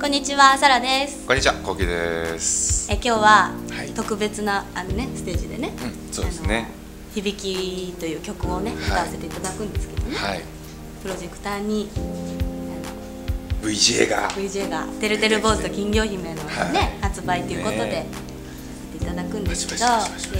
こんにちは、サラです。 こんにちは、コウキです。 今日は特別なステージでね、 そうですね。 響きという曲をね歌わせていただくんですけどね。プロジェクターに VJ がてるてる坊主と金魚姫のね発売ということでやらせていただくんですけど、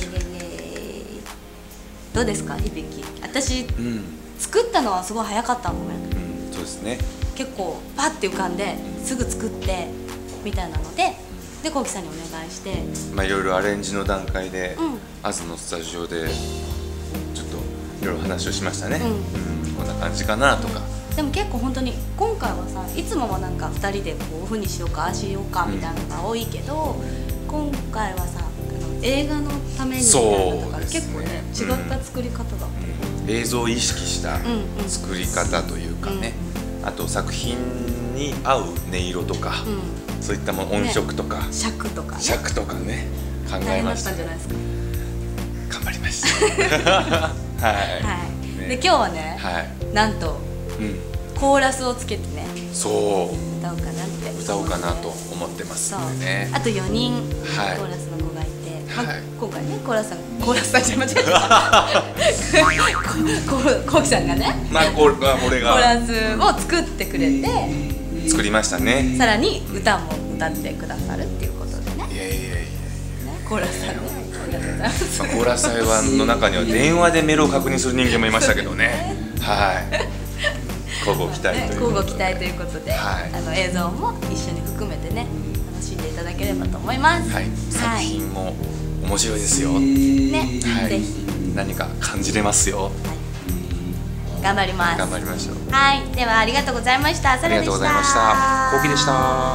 どうですか響き？私作ったのはすごい早かったのね。 そうですね。 結構パッて浮かんですぐ作ってみたいなので、コウキさんにお願いして、 いろいろアレンジの段階でアズのスタジオでちょっといろいろ話をしましたね。こんな感じかなとか。 でも結構本当に今回はさ、いつもはなんか2人でこういう風にしようかああしようかみたいなのが多いけど、今回はさ映画のためにみたいなのだから結構ね違った作り方だったよ。 映像を意識した作り方というかね、あと作品に合う音色とか、そういったもの、音色とか尺とかね考えました。 大変だったんじゃないですか？ 頑張りましたで今日はね、なんとコーラスをつけてね、歌おうかなと思ってますんでね。 あと4人コーラスの子がいて、今回ねコーラスさんじゃ間違えたコウキさんがね俺がコーラスを作ってくれて、 作りましたね。 さらに歌も歌ってくださるっていうことでね。コーラスさんね、ありがとうございます。 コーラス祭の中には電話でメールを確認する人間もいましたけどね。交互期待ということで、映像も一緒に含めてね楽しんでいただければと思います。 作品も面白いですよね。ぜひ何か感じれますよ。 頑張ります。 頑張りましょう。 ではありがとうございました。サラでした。 ありがとうございました。コウキでした。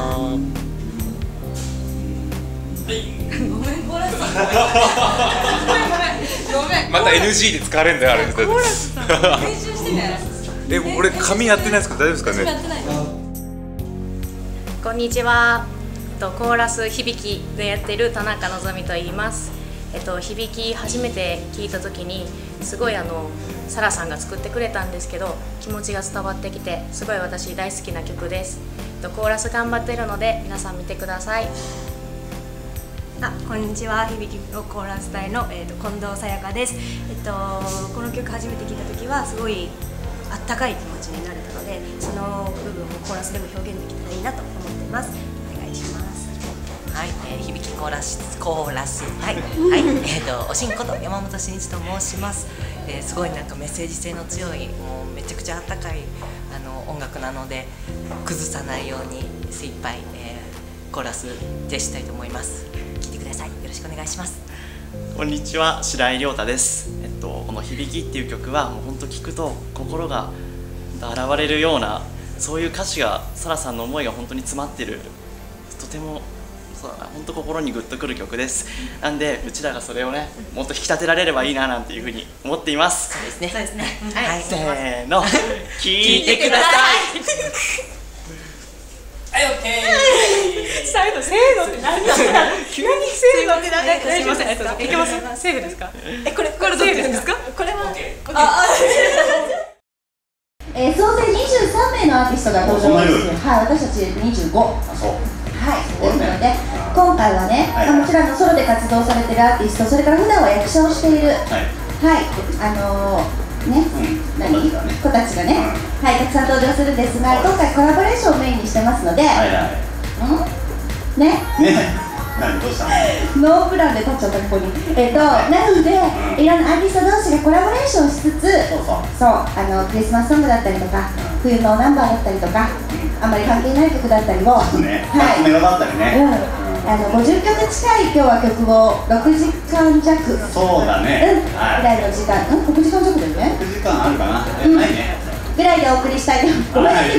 ごめんコーラスさん。ごめん。 また NG で使われるんだよあれ。 コーラスさん練習してね。 俺髪やってないですけど大丈夫ですかね。 こんにちは。コーラス響きでやってる田中のぞみと言います。響き初めて聞いた時にすごいサラさんが作ってくれたんですけど、気持ちが伝わってきてすごい私大好きな曲です。コーラス頑張ってるので皆さん見てください。 こんにちは、響きのコーラス隊の、近藤さやかです。この曲初めて聞いた時はすごいあったかい気持ちになれたので、その部分をコーラスでも表現できたらいいなと思っています。お願いします。 響きコーラスおしんこと山本真一と申します。すごいなんかメッセージ性の強い、もうめちゃくちゃあったかい音楽なので、崩さないように精一杯、コーラスでしたいと思います。聴いてください。よろしくお願いします。 こんにちは、白井亮太です。この響きっていう曲はもう本当聞くと心が現れるような、そういう歌詞がサラさんの思いが本当に詰まってる、とても本当心にグッとくる曲です。なんでうちらがそれをねもっと引き立てられればいいななんていうふうに思っています。 そうですね。 せーの、聞いてください。 オッケー。 最後セーフって何だった？急にセーフって何だった？すみません。いけます？セーフですか？これセーフですか？これは。 総勢23名のアーティストが登場です。私たち25。ですので、今回はね、もちろんソロで活動されているアーティスト、それから普段は役者をしている、子たちがね、たくさん登場するんですが、今回コラボレーションをメインにしてますので、 どうしたの？ ノープランで立っちゃったここに。なので、いろんなアーティスト同士がコラボレーションしつつ、クリスマスソングだったりとか、冬のナンバーだったりとか、あんまり関係ない曲だったりを、 メロだったりね、 50曲近い今日は曲を6時間弱、 そうだね、 ぐらいの時間、6時間弱だよね、 6時間あるかな、ないね、 ぐらいでお送りしたいと思います。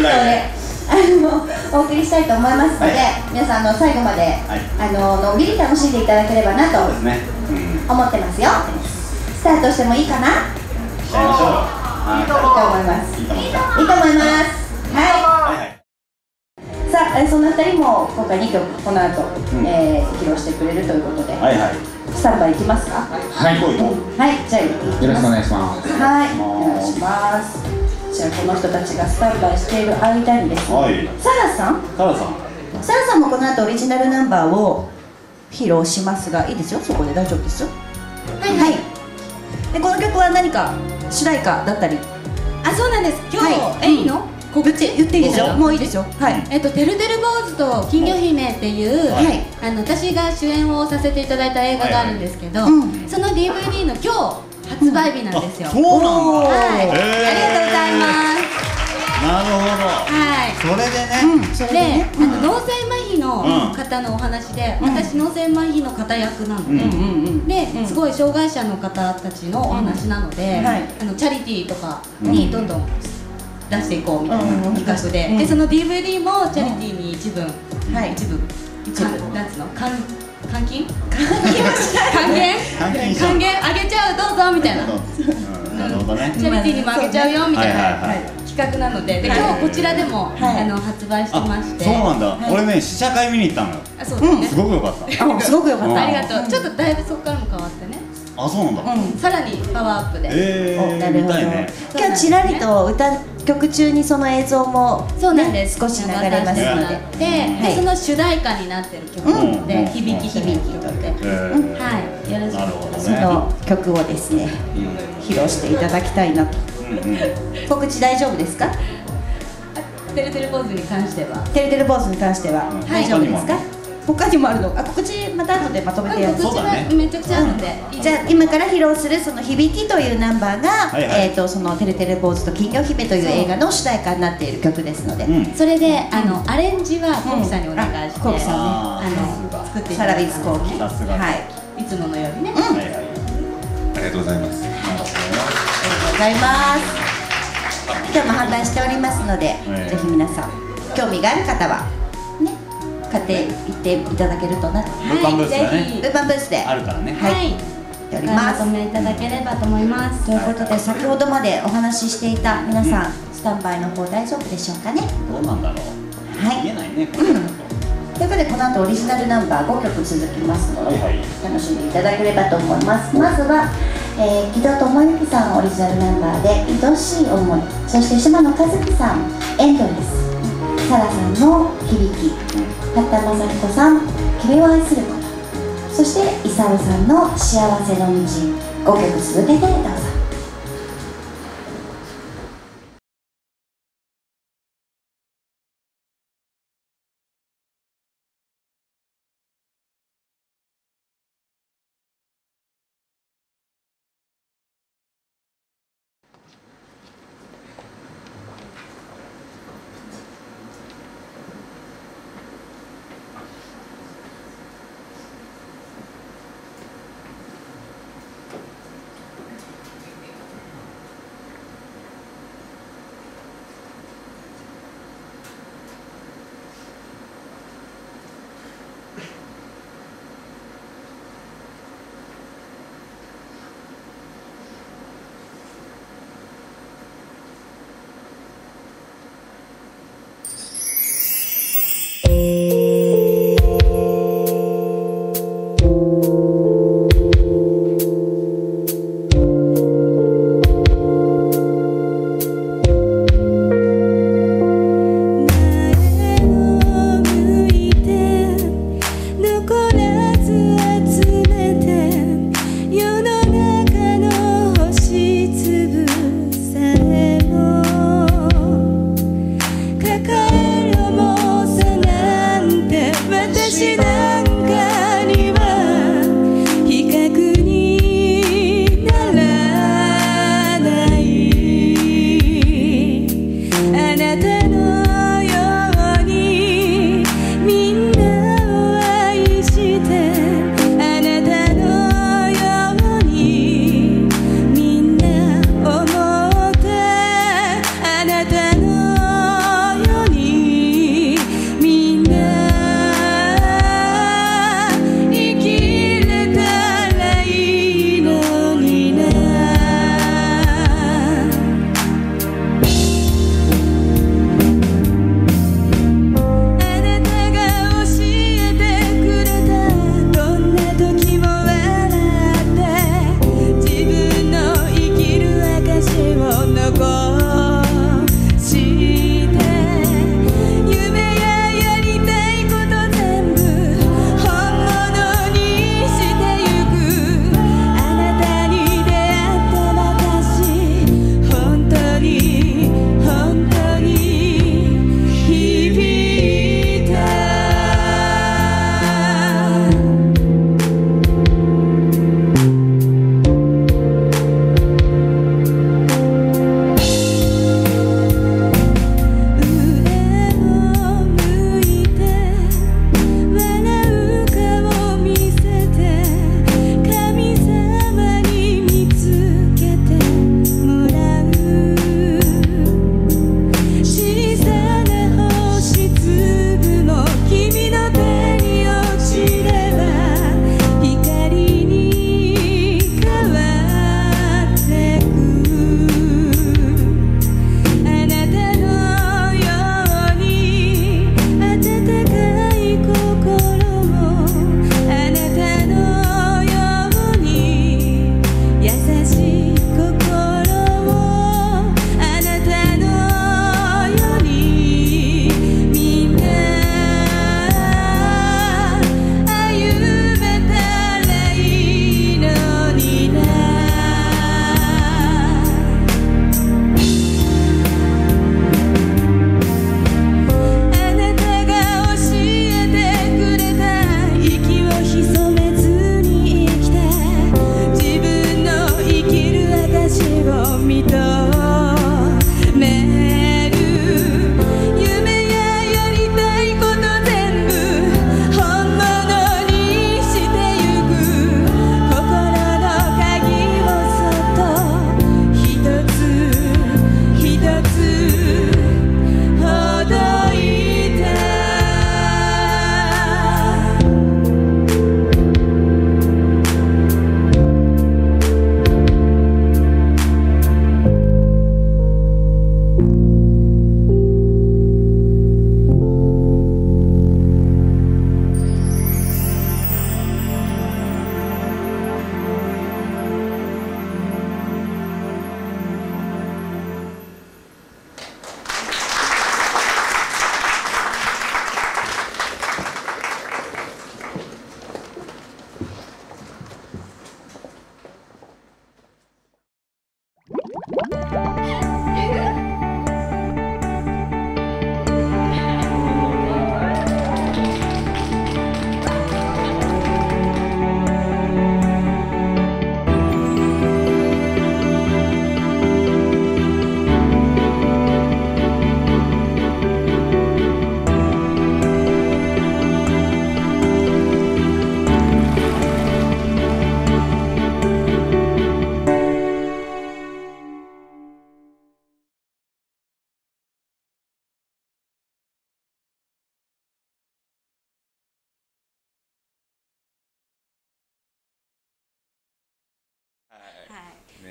お送りしたいと思いますので、皆さん最後までのんびり楽しんでいただければなと思ってますよ。スタートしてもいいかな？ しちゃいましょう。 いいと思います。いいと思います。さあ、そんな2人も今回2曲この後披露してくれるということで、スタンバイいきますか？ はい、 じゃあよろしくお願いします。 お願いします。じゃあこの人たちがスタンバイしている間にですね、サラさんサラさんもこの後オリジナルナンバーを披露しますが、いいですよ、そこで大丈夫ですよ。はい、はい、でこの曲は何か主題歌だったり。 あ、そうなんです。今日、いいの？ 言っていいですよ。もういいですよ。はい。 てるてる坊主と金魚姫っていう、私が主演をさせていただいた映画があるんですけど、その DVD の今日発売日なんですよ。 そうなんだ。 はい。ありがとうございます。 なるほど。 はい。 それでね。 それで脳性麻痺の方のお話で、私脳性麻痺の方役なので、ですごい障害者の方たちのお話なので、チャリティーとかにどんどん出していこうみたいな企画で、でその DVD もチャリティーに一部なんつうの還元あげちゃうどうぞみたいな、 なるほどね。 チャリティーにもあげちゃうよみたいな企画なので、今日こちらでも発売してまして。 そうなんだ。俺ね試写会見に行ったのよ。 そうですね。 すごく良かった。 すごく良かった。 ありがとう。ちょっとだいぶそこからも変わってね。 あ、そうなんだ。 さらにパワーアップで。 なるほど。今日ちらりと曲中にその映像もそうなんです。 少し流れますので、 でその主題歌になってる曲なので、響き響きとって、はい、よろしくお願いします。 その曲をですね、披露していただきたいなと。告知大丈夫ですか？ てるてる坊主に関しては。 てるてる坊主に関しては大丈夫ですか？他にもあるの。告知また後でまとめてやる。 告知はめちゃくちゃあるんで。 じゃあ今から披露するその響きというナンバーが、そのてるてる坊主と金魚姫という映画の主題歌になっている曲ですので、 それでアレンジはコウキさんにお願いして、 コウキさんね、 作っていサラビスコウキ、 はい、いつものようにね。 ありがとうございます。 ありがとうございます。今日も販売しておりますので、ぜひ皆さん興味がある方はね、買って行っていただけるとな。 物販ブースがね、 物販ブースであるからね。 はい。おります。 お求めいただければと思います。 ということで、先ほどまでお話ししていた皆さん、スタンバイの方大丈夫でしょうかね。 どうなんだろう。 はい。 見えないね。 ということで、この後オリジナルナンバー5曲続きますので、楽しんでいただければと思います。まずは木戸智之さんオリジナルナンバーで「愛しい思い」、そして島野和樹さん「エンドレス」、サラさんの「響き」、畑正彦さん「君を愛すること」、そして功さんの「幸せの道」、5曲続けてどうぞ。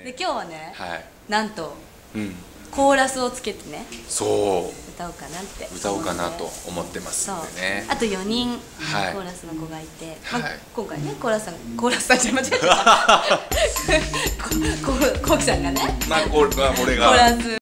で今日はね、 はい、 なんと、 うん、 コーラスをつけてね、 そう歌おうかなって歌おうかなと思ってますんでね。 あと4人、 はい、 コーラスの子がいて、 はい、 まあ、今回ねコーラスさんじゃ間違えたこうきさんがね、 まあ俺がコーラス